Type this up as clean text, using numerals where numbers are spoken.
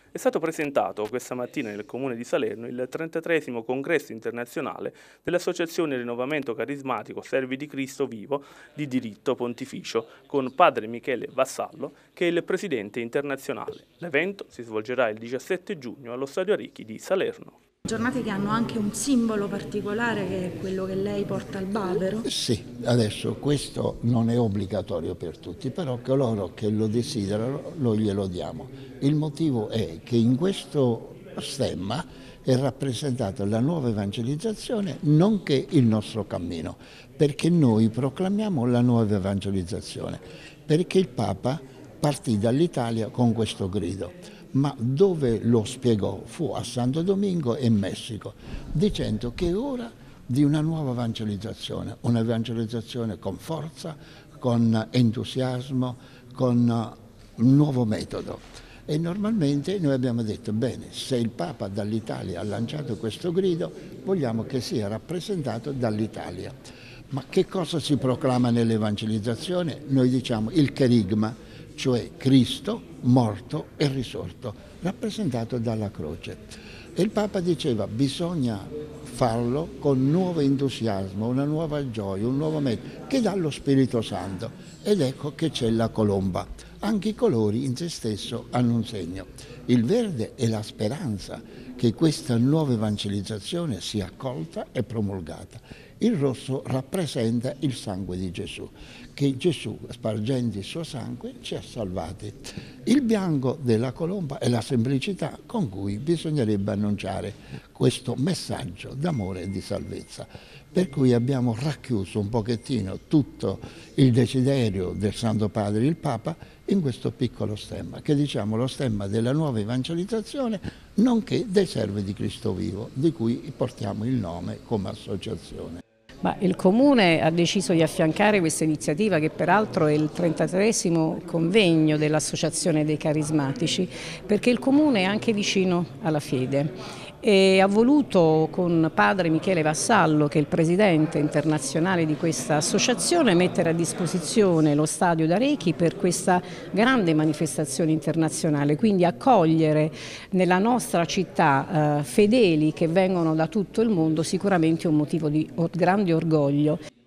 È stato presentato questa mattina nel comune di Salerno il 33° congresso internazionale dell'Associazione Rinnovamento Carismatico Servi di Cristo Vivo di diritto pontificio, con padre Michele Vassallo, che è il presidente internazionale. L'evento si svolgerà il 17 giugno allo Stadio Arechi di Salerno. Giornate che hanno anche un simbolo particolare, che è quello che lei porta al bavero. Sì, adesso questo non è obbligatorio per tutti, però coloro che lo desiderano lo glielo diamo. Il motivo è che in questo stemma è rappresentata la nuova evangelizzazione, nonché il nostro cammino, perché noi proclamiamo la nuova evangelizzazione, perché il Papa partì dall'Italia con questo grido. Ma dove lo spiegò fu a Santo Domingo e Messico, dicendo che è ora di una nuova evangelizzazione, un'evangelizzazione con forza, con entusiasmo, con un nuovo metodo. E normalmente noi abbiamo detto, bene, se il Papa dall'Italia ha lanciato questo grido, vogliamo che sia rappresentato dall'Italia. Ma che cosa si proclama nell'evangelizzazione? Noi diciamo il cherigma, cioè Cristo morto e risorto, rappresentato dalla croce. E il Papa diceva bisogna farlo con nuovo entusiasmo, una nuova gioia, un nuovo metodo che dà lo Spirito Santo. Ed ecco che c'è la colomba. Anche i colori in se stesso hanno un segno. Il verde è la speranza che questa nuova evangelizzazione sia accolta e promulgata. Il rosso rappresenta il sangue di Gesù, che Gesù, spargendo il suo sangue, ci ha salvati. Il bianco della colomba è la semplicità con cui bisognerebbe annunciare questo messaggio d'amore e di salvezza. Per cui abbiamo racchiuso un pochettino tutto il desiderio del Santo Padre, il Papa, in questo piccolo stemma, che diciamo lo stemma della nuova evangelizzazione, nonché dei servi di Cristo Vivo, di cui portiamo il nome come associazione. Ma il Comune ha deciso di affiancare questa iniziativa, che peraltro è il 33° convegno dell'Associazione dei Carismatici, perché il Comune è anche vicino alla fede e ha voluto, con padre Michele Vassallo, che è il presidente internazionale di questa associazione, mettere a disposizione lo Stadio d'Arechi per questa grande manifestazione internazionale, quindi accogliere nella nostra città fedeli che vengono da tutto il mondo sicuramente è un motivo di grande orgoglio.